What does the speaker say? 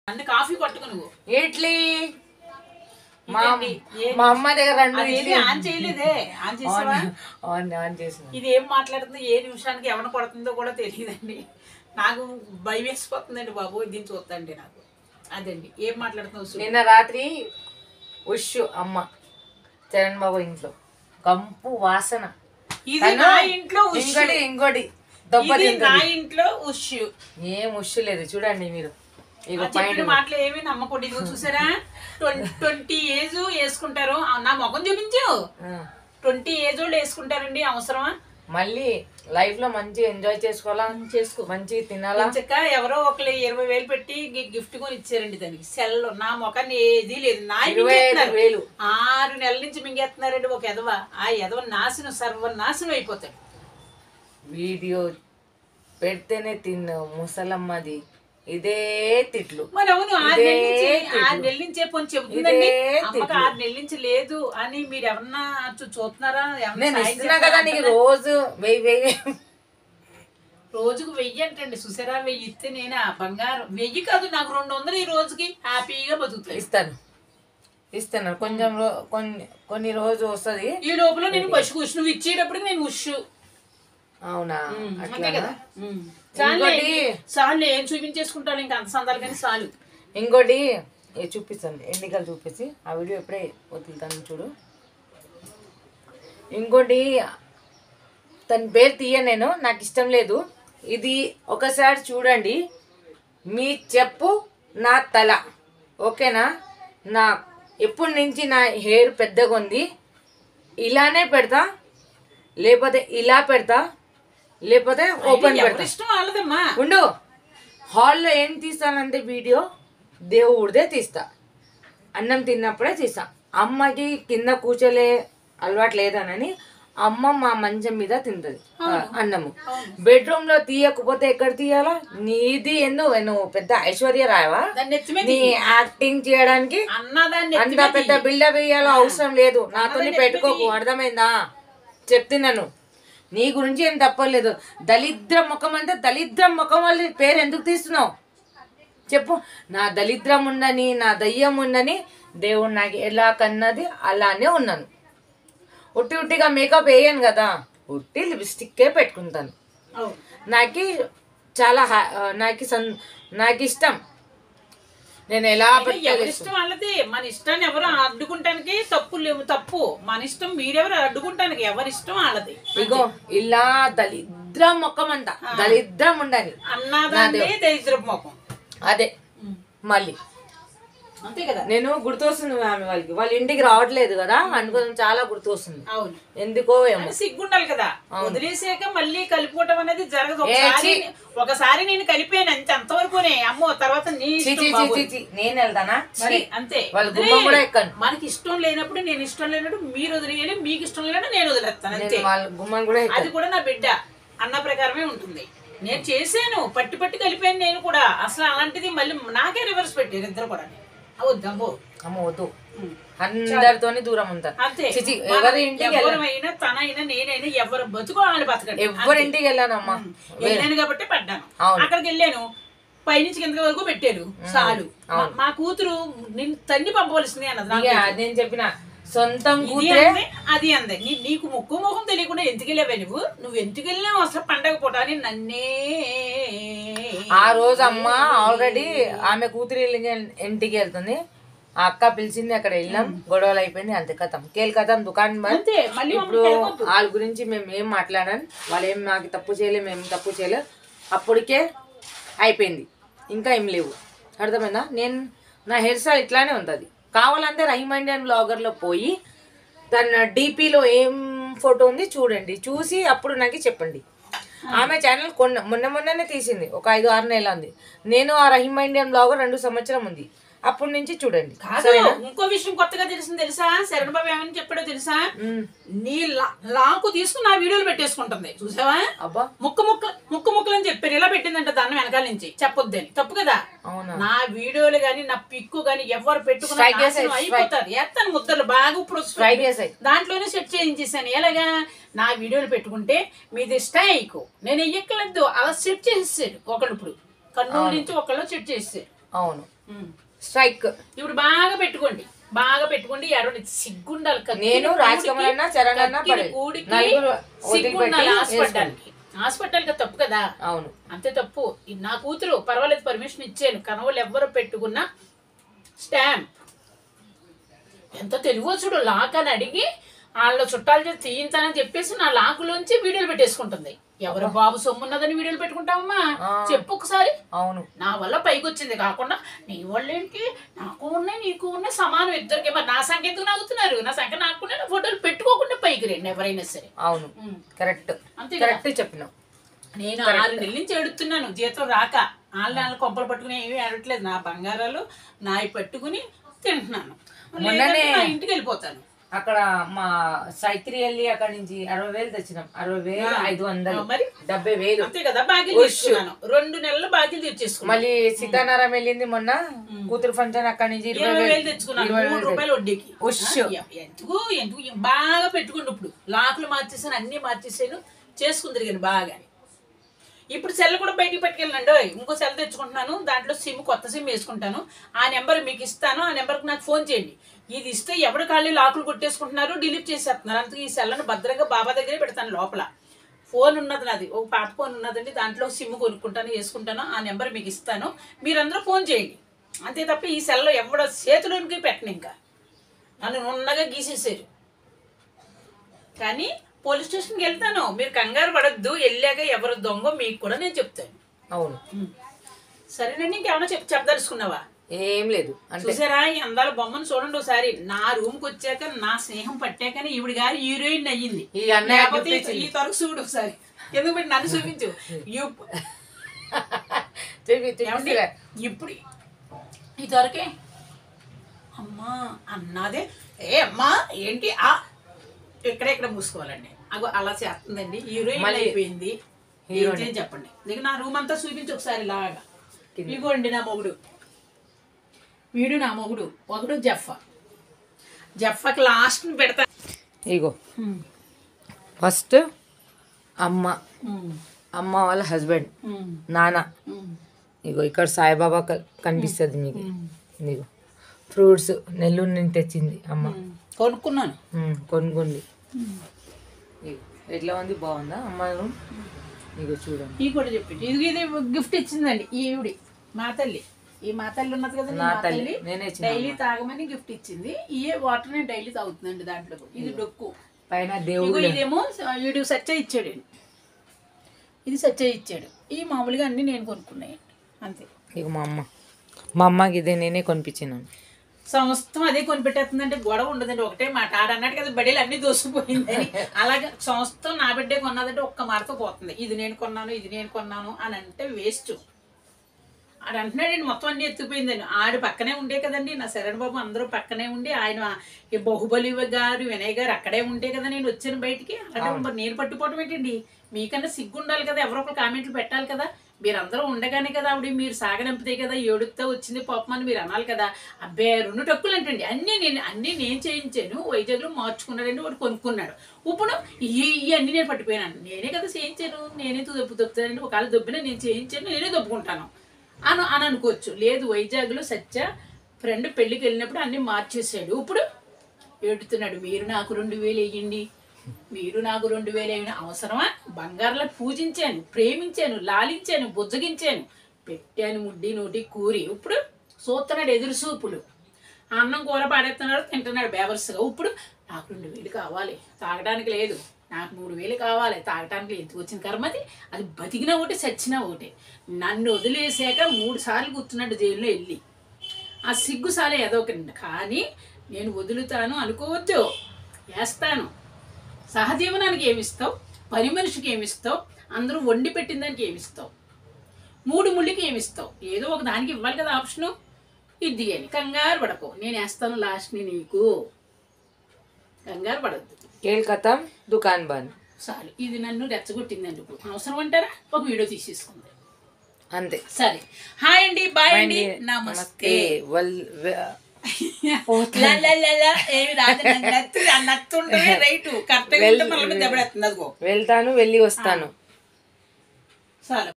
అంటే కాఫీ పట్టుకు నువ్వు ఇడ్లీ మా అమ్మ దగ్గర రెండు ఇడ్లీ ఆన్ చేయలేదే. ఆన్ చేసావా? ఆన్ చేసిన. ఇది ఏం మాట్లాడుతుందో ఏ నిమిషానికి ఎవరిని కొడుతుందో కూడా తెలియదండి. నాకు భయం వేసిపోతుందండి బాబు దీన్ని చూస్తండి నాకు. అదండి ఏం మాట్లాడుతుందో. నిన్న రాత్రి ఉష్ అమ్మ చరణ్ బాబు ఇంట్లో కంపు వాసన. ఇది నా ఇంట్లో ఇంకోటి నా ఇంట్లో ఉష్. ఏం ఉష్ లేదు చూడండి మీరు. చెప్పిన మాటలు ఏమి నమ్మకూడదు. ఇదిగో చూసారా 20 ఏజ్ వేసుకుంటారు. నా ముఖం చూపించు. 20 ఏజ్ వాళ్ళు వేసుకుంటారండి. అవసరమా? మళ్ళీ లైఫ్ లో మంచి ఎంజాయ్ చేసుకోవాలా, చేసుకో మంచి తినాలా. చక్క ఎవరో ఒకరు 20,000 పెట్టి గిఫ్ట్ కొని ఇచ్చారండి దానికి. సెల్ నా ముఖాన్ని ఏది లేదు. నా 25,000 6 నెలల నుంచి మింగేస్తున్నారండి ఒక ఎదవ. ఆ ఎదవ నాశనం సర్వనాశనం అయిపోతాడు. వీడియో పెడితేనే తిన్నావు ముసలమ్మది ఇదే తిట్లు. మరి అవును 6 నెలల నుంచే పోని చెబుతుందండి. అమ్మకి 6 నెలల నుంచి లేదు అని మీరు ఎవరన్నా చూస్తున్నారా? కదా నీకు రోజు 1000 రోజుకు 1000 అంటండి. చూసారా 1000 ఇస్తే నేను బంగారం 1000 కాదు నాకు 200 ఈ రోజుకి హ్యాపీగా బతుకుతాయి. ఇస్తాను కొంచెం కొన్ని రోజు వస్తుంది. ఈ లోపల నేను పశు నువ్వు ఇచ్చేటప్పుడు నేను ఉష్. అవునా? అంతే కదా. చాలు ఏం చూపించేసుకుంటాను ఇంకా అంత సందాలు కానీ చాలు. ఇంకోటి చూపిస్తాను ఎన్నికలు చూపించి ఆ వీడియో ఎప్పుడే వదులుతాను చూడు. ఇంకోటి తన పేరు తీయ నేను నాకు ఇష్టం లేదు. ఇది ఒకసారి చూడండి. మీ చెప్పు నా తల ఓకేనా? నా ఎప్పటి నుంచి నా హెయిర్ పెద్దగా ఉంది. ఇలానే పెడతా లేకపోతే ఇలా పెడతా లేకపోతే ఓపెన్ పెడతా. ఉండు హాల్లో ఏం తీస్తానంటే వీడియో దేవుడిదే తీస్తా. అన్నం తిన్నప్పుడే తీస్తా. అమ్మకి కింద కూర్చోలే అలవాటు లేదనని అమ్మ మా మంచం మీద తింటది అన్నము. బెడ్రూమ్ లో తీయకపోతే ఎక్కడ తీయాలా? నీది నువ్వు పెద్ద ఐశ్వర్య రాయవా? నీ యాక్టింగ్ చేయడానికి అంత పెద్ద బిల్డప్ వేయాలో అవసరం లేదు. నాతో పెట్టుకోకు, అర్థమైందా? చెప్తున్నాను. నీ గురించి ఏం తప్పలేదు. దళిద్ర ముఖం అంటే దళిద్రం ముఖం వాళ్ళ పేరు ఎందుకు తీస్తున్నావు చెప్పు. నా దళిద్రం ఉండని నా దయ్యం ఉండని దేవుడు నాకు ఎలా కన్నది అలానే ఉన్నాను. ఉట్టిగా మేకప్ వేయను కదా, ఉట్టి లిప్స్టిక్కే పెట్టుకుంటాను. నాకు చాలా నాకు ఇష్టం. నేను ఎలా ఇష్టం వాళ్ళది. మన ఇష్టాన్ని ఎవరు అడ్డుకుంటానికి తప్పు. మన ఇష్టం మీరెవరు అడ్డుకుంటానికి? ఎవరి ఇష్టం వాళ్ళది. ఇగో ఇలా దళిద్రం ముఖం అంట దళిద్రం ఉండని అన్నదాన్ని దరిద్రం ముఖం అదే. మళ్ళీ అంతే కదా. నేను గుర్తొస్తుంది ఆమె వాళ్ళ ఇంటికి రావట్లేదు కదా అనుకోవడం చాలా గుర్తొస్తుంది. అవును ఎందుకో ఏమో సిగ్గుండాలి కదా. వదిలేసాక మళ్ళీ కలుపుకోవటం అనేది జరగదు. ఒకసారి నేను కలిపాను అంతే, అంతవరకునే. అమ్మో తర్వాత నేను వెళ్తానా మరి అంతే. మనకి ఇష్టం లేనప్పుడు నేను ఇష్టం లేనప్పుడు మీరు వదిలేయాలి, మీకు ఇష్టం లేనప్పుడు నేను వదిలేస్తాను అంతే. అది కూడా నా బిడ్డ అన్న ప్రకారమే ఉంటుంది. నేను చేశాను, పట్టి కలిపాను నేను కూడా. అసలు అలాంటిది మళ్ళీ నాకే రివర్స్ పెట్టారు ఇద్దరు కూడా. వద్దు అందరితోని దూరం ఉంటారు. ఎవరి ఇంటికి ఎవరైనా తనైనా నేనైనా ఎవరు బతుకోవాలి బతకండి. ఎవరి ఇంటికి వెళ్ళానమ్మా, వెళ్ళాను కాబట్టి పడ్డాను. అక్కడికి వెళ్ళాను, పైనుంచి కింద వరకు పెట్టారు చాలు. మా కూతురు నిన్ను తన్ని పంపవలసింది అన్నది. నేను చెప్పిన సొంతం అది అందే. నీకు ముక్కు ముఖం తెలియకుండా ఎందుకు వెళ్ళావే నువ్వు ఎందుకు వెళ్ళావు అసలు పండగ పూట అని నన్నే. ఆ రోజు అమ్మ ఆల్రెడీ ఆమె కూతురు ఇంటికి వెళ్తుంది. ఆ అక్క పిలిచింది, అక్కడ వెళ్ళాం, గొడవలు అయిపోయింది, అంతే కథం కేల్కతం దుకాణం బంద్. ఇప్పుడు వాళ్ళ గురించి మేము ఏం మాట్లాడాను, వాళ్ళు ఏం నాకు తప్పు చేయలేదు, మేము తప్పు చేయలేదు, అప్పటికే అయిపోయింది, ఇంకా ఏం లేవు. అర్థమైందా? నా హెయిర్ స్టైల్ ఇట్లానే ఉంటుంది. కావాలంటే రహీమ్ ఇండియన్ బ్లాగర్లో పోయి తన డీపీలో ఏం ఫోటో ఉంది చూడండి, చూసి అప్పుడు నాకు చెప్పండి. ఆమె ఛానల్ మొన్ననే తీసింది, ఒక 5-6 నెలలు ఉంది. నేను ఆ రహీమ్ ఇండియన్ బ్లాగర్ 2 సంవత్సరం ఉంది, అప్పటి నుంచి చూడండి. ఇంకో విషయం కొత్తగా తెలిసింది తెలుసా? శరణ్ బాబు ఏమని చెప్పాడో తెలుసా? నీ లాకు తీసుకుని నా వీడియోలు పెట్టేసుకుంటుంది చూసావా? అబ్బా ముక్కలు అని చెప్పారు. ఇలా పెట్టిందంట దాన్ని వెనకాల నుంచి. చెప్పొద్దని తప్పు కదా. నా వీడియోలు గాని నా పిక్కు గాని ఎవరు పెట్టుకుని అయిపోతారు. ఎత్తాను ముద్దలు బాగా ఇప్పుడు దాంట్లోనే సెట్ చేయించేసాను. ఎలాగా? నా వీడియోలు పెట్టుకుంటే మీది స్టైక్ నేను ఎక్కలేదు, అలా సెట్ చేసేసాడు ఒకళ్ళు. ఇప్పుడు కర్నూలు నుంచి ఒకళ్ళు సెట్ చేసేసాడు. అవును స్ట్రైక్. ఇప్పుడు బాగా పెట్టుకోండి, బాగా పెట్టుకోండి. ఎడవని సిగ్గుండాలి. నేను రాజకమల్ అన్న చరణ్ అన్న సిగ్గుండాలి. హాస్పిటల్కి తప్పు కదా. అవును అంతే తప్పు. నా కూతురు పర్వాలేదు, పర్మిషన్ ఇచ్చాను. కనవలు ఎవరు పెట్టుకున్నా స్టాంప్ ఎంత తెలివో చూడు. లాక్ అని అడిగి వాళ్ళ చుట్టాలు చేసి తీయించానని చెప్పేసి నా లాకులోంచి వీడియోలు పెట్టేసుకుంటుంది. ఎవరు బాబు సొమ్మున్నదని వీడియోలు పెట్టుకుంటావమ్మా చెప్పు ఒకసారి. అవును నా వల్ల పైకి వచ్చింది కాకుండా నీ వాళ్ళేంటి, నాకు ఉన్నాయి నీకు ఉన్నాయి సమానం ఇద్దరికి. మరి నా సంఖ్య ఎందుకు నవ్వుతున్నారు? నా సంఖ్య నాకునే నా ఫోటోలు పెట్టుకోకుండా పైకి రండి ఎవరైనా సరే. అవును కరెక్ట్, అంతే కరెక్ట్ చెప్పినావు. నేను 6 నెలల నుంచి ఎడుతున్నాను జీతం రాక. వాళ్ళ కొంపలు పట్టుకుని ఏమీ ఆడట్లేదు. నా బంగారాలు నాయి పట్టుకుని తింటున్నాను. ఇంటికి వెళ్ళిపోతాను. అక్కడ మా సైకిల్ వెళ్ళి అక్కడ నుంచి 60,000 తెచ్చినాం. 60,500 మరి 70,000 అంతే కదా. బాకీలు తీసుకున్నాను. 2 నెలలు బాకీలు తెచ్చేసుకున్నాను. మళ్ళీ సీతారాం వెళ్ళింది మొన్న కూతురు ఫంక్షన్. అక్కడ నుంచి 20,000 తెచ్చుకున్నాను. 3 రూపాయలు వడ్డీకి. ఎందుకు ఎందుకు బాగా పెట్టుకుంటు. ఇప్పుడు లాకులు మార్చేసాను, అన్ని మార్చేసాను, చేసుకుని తిరిగాను బాగా. ఇప్పుడు సెల్ కూడా బయటికి పట్టుకెళ్ళండి. ఇంకో సెల్ తెచ్చుకుంటున్నాను. దాంట్లో సిమ్ కొత్త సిమ్ వేసుకుంటాను. ఆ నెంబర్ మీకు ఇస్తాను. ఆ నెంబర్కి నాకు ఫోన్ చేయండి. ఇది ఇస్తే ఎవరు ఖాళీ లాకులు కొట్టేసుకుంటున్నారు, డిలీట్ చేసేస్తున్నారు. అందుకే ఈ సెల్లను భద్రంగా బాబా దగ్గరే పెడతాను. లోపల ఫోన్ ఉన్నది నాది, ఒక పాత ఫోన్ ఉన్నదండి. దాంట్లో సిమ్ కొనుక్కుంటాను, వేసుకుంటాను. ఆ నెంబర్ మీకు ఇస్తాను, మీరందరూ ఫోన్ చేయండి. అంతే తప్ప ఈ సెల్లో ఎవడ చేతిలోనికి పెట్టను. ఇంకా నన్ను నున్నగా గీసేసారు. కానీ పోలీస్ స్టేషన్కి వెళ్తాను. మీరు కంగారు పడద్దు. వెళ్ళాక ఎవరు దొంగ మీకు కూడా నేను చెప్తాను. అవును సరేనండి. ఇంకేమైనా చెప్పదలుచుకున్నావా? ఏం లేదు. చూసారా ఈ అందాల బొమ్మను చూడండి ఒకసారి. నా రూమ్కి వచ్చాక నా స్నేహం పట్టాకని ఈవిడ గారు హీరోయిన్ అయ్యింది. లేకపోతే ఈ తరకు చూడు ఒకసారి. ఎందుకు పెట్టి నన్ను చూపించు. ఇప్పుడు ఈ తరకే అమ్మా అన్నదే. ఏ అమ్మా ఏంటి ఎక్కడెక్కడ మూసుకోవాలండి. అగో అలా చేస్తుందండి. హీరోయిన్ అయిపోయింది. హీరోయిన్ చెప్పండి. నీకు నా రూమ్ అంతా చూపించు ఒకసారి లాగా. ఇగోండి నా మొగుడు, వీడు నా మొగుడు. ఒకడు జఫ్ఫకి లాస్ట్ పెడతా. ఇగో ఫస్ట్ అమ్మ వాళ్ళ హస్బెండ్ నాన్న. ఇగో ఇక్కడ సాయిబాబా కనిపిస్తుంది మీకు. ఇగో ఫ్రూట్స్ నెల్లూరు నుంచి తెచ్చింది అమ్మ. కొనుక్కున్నాను, కొనుక్కోండి. ఎట్లా ఉంది, బాగుందా అమ్మ? ఇగో చూడండి. ఈ కూడా చెప్పింది. ఇది గిఫ్ట్ ఇచ్చిందండి ఈవిడి మా తల్లి. ఈ మా తల్లి ఉన్నది కదా, నా తల్లి డైలీ తాగమని గిఫ్ట్ ఇచ్చింది. ఈ వాటర్ నేను డైలీ తాగుతుందండి. దాంట్లో ఇది డొక్కు పైన దేవుడు. ఇదేమో వీడు సచ్చ ఇచ్చాడు, ఇది సచ్చ ఇచ్చాడు. ఈ మామూలుగా అన్ని నేను కొనుక్కున్నాయండి అంతే. ఇక మా అమ్మకి ఇదే నేనే కొనిపించినాను. సంవత్సరం అదే కొనిపెట్టేస్తుందంటే గొడవ ఉండదండి. ఒకటే మాట ఆడన్నట్టు కదా బడేలు అన్ని దోసిపోయిందని. అలాగే సంవత్సరం నా బిడ్డే కొన్నదంటే ఒక్క మాటతో పోతుంది. ఇది నేను కొన్నాను, ఇది నేను కొన్నాను అని అంటే వేస్ట్. ఆడు అంటున్నాడండి మొత్తం అన్ని ఎత్తుకుపోయిందని. ఆడు పక్కనే ఉండే కదండి నా శరణ్ బాబు, అందరూ పక్కనే ఉండి. ఆయన ఈ బాహుబలి గారు వినయ్ గారు అక్కడే ఉంటే కదా నేను వచ్చాను బయటికి. అంటే మరి నేను పట్టుకోవటం ఏంటండి? మీకన్నా సిగ్గు ఉండాలి కదా, ఎవరో ఒకరు కామెంట్లు పెట్టాలి కదా. మీరందరూ ఉండగానే కదా ఆవిడ మీరు సాగనంపితే కదా ఏడుతో వచ్చింది పాపం అని మీరు అనాలి కదా. అబ్బే 2 టక్కులు అంటండి. అన్నీ నేను చేయించాను. వైజాగ్లో మార్చుకున్నాడండి, వాడు కొనుక్కున్నాడు. ఇప్పుడు ఇవన్నీ నేను పట్టిపోయాను. నేనే కదా చేయించాను, నేనే దొప్పుతానండి. ఒకవేళ దొబ్బినా నేను చేయించాను, నేనే దొప్పుకుంటాను అని అనుకోవచ్చు. లేదు, వైజాగ్లో సత్య ఫ్రెండ్ పెళ్ళికి వెళ్ళినప్పుడు అన్నీ మార్చేసాడు. ఇప్పుడు ఏడుతున్నాడు. మీరు నాకు 2,000 వేయండి, మీరు నాకు 2,000 అయినా అవసరమా? బంగారులో పూజించాను, ప్రేమించాను, లాలించాను, బుజ్జగించాను, పెట్టాను ముడ్డి నోటి కూరి. ఇప్పుడు చూస్తున్నాడు ఎదురు చూపులు. అన్నం కూర పాడేస్తున్నాడు, తింటున్నాడు బేవర్స్గా. ఇప్పుడు నాకు 2,000 కావాలి, తాగడానికి లేదు. నాకు 3,000 కావాలి, తాగటానికి ఎందుకు వచ్చిన కర్మది. అది బతికినా ఒకటి, చచ్చినా ఒకటి. నన్ను వదిలేసాక 3 సార్లు కూర్చున్నాడు జైల్లో వెళ్ళి. ఆ సిగ్గుసాలే ఏదోకండి. కానీ నేను వదులుతాను అనుకోవద్దు, వేస్తాను. సహజీవనానికి ఏమిస్తావు, పని మనిషికి ఏమిస్తావు, అందరూ వండి పెట్టిన దానికి ఏమిస్తావు, 3 ముళ్ళకి ఏమిస్తావు? ఏదో ఒక దానికి ఇవ్వాలి కదా ఆప్షను. ఇది అని కంగారు పడకు, నేను వేస్తాను లాస్ట్ని నీకు. కంగారు పడద్దు. కేల్కతం దుకాన్ బంద్ చాలు. ఇది నన్ను రెచ్చగొట్టిందండి. ఇప్పుడు అవసరం అంటారా? ఒక వీడియో తీసేసుకుంది అంతే. సరే, హాయ్ అండి, బాయ్ అండి, నమస్తే. వెళ్తాను, వెళ్ళి వస్తాను. చాలు.